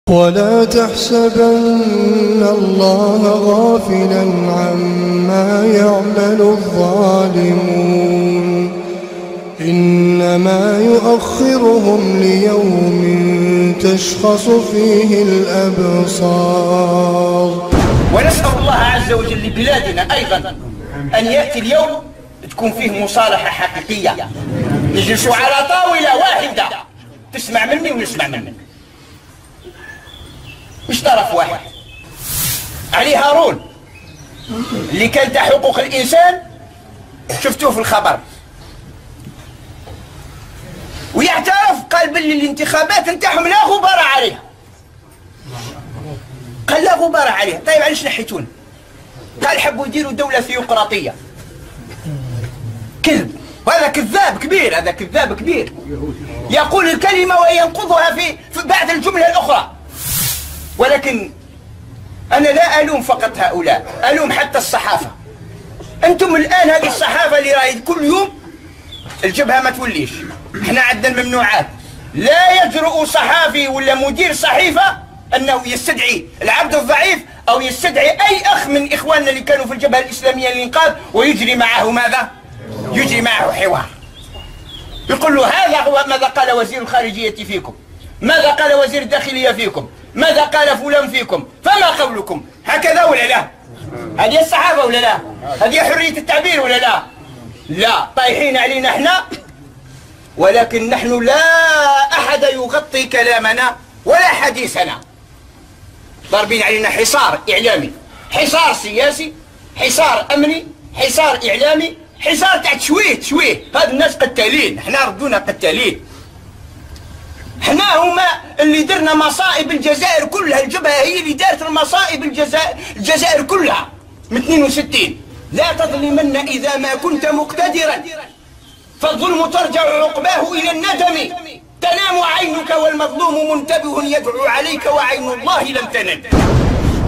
ولا تحسبن الله غافلا عما يعمل الظالمون إنما يؤخرهم ليوم تشخص فيه الأبصار. ونسأل الله عز وجل لبلادنا أيضا أن يأتي اليوم تكون فيه مصالحة حقيقية، نجلسوا على طاولة واحدة، تسمع مني ونسمع منك، مش طرف واحد. علي هارون اللي كانت حقوق الإنسان شفتوه في الخبر، ويعترف قال باللي الانتخابات نتاعهم لا غبار عليها، قال لا غبار عليها. طيب علاش نحيتون؟ قال حبوا يديروا دولة ثيوقراطية. كذب، وهذا كذاب كبير، هذا كذاب كبير، يقول الكلمة وينقضها في بعد الجملة الأخرى. ولكن أنا لا ألوم فقط هؤلاء، ألوم حتى الصحافة. أنتم الآن هذه الصحافة اللي راهي كل يوم الجبهة ما توليش، احنا عندنا الممنوعات. لا يجرؤ صحافي ولا مدير صحيفة أنه يستدعي العبد الضعيف أو يستدعي أي أخ من إخواننا اللي كانوا في الجبهة الإسلامية للإنقاذ ويجري معه ماذا؟ يجري معه حوار، يقول له هذا هو ماذا قال وزير الخارجية فيكم، ماذا قال وزير الداخلية فيكم، ماذا قال فلان فيكم، فما قولكم؟ هكذا ولا لا؟ هذه الصحافة ولا لا؟ هذه حرية التعبير ولا لا؟ لا، طايحين علينا احنا، ولكن نحن لا أحد يغطي كلامنا ولا حديثنا. ضاربين علينا حصار إعلامي، حصار سياسي، حصار أمني، حصار إعلامي، حصار تاع شويه. هاد الناس قتالين، احنا ردونا قتالين. احنا هما اللي درنا مصائب الجزائر كلها، الجبهة هي اللي دارت المصائب الجزائر كلها من 62. لا تظلمن إذا ما كنت مقتدرا، فالظلم ترجع عقباه إلى الندم، تنام عينك والمظلوم منتبه يدعو عليك وعين الله لم تنم.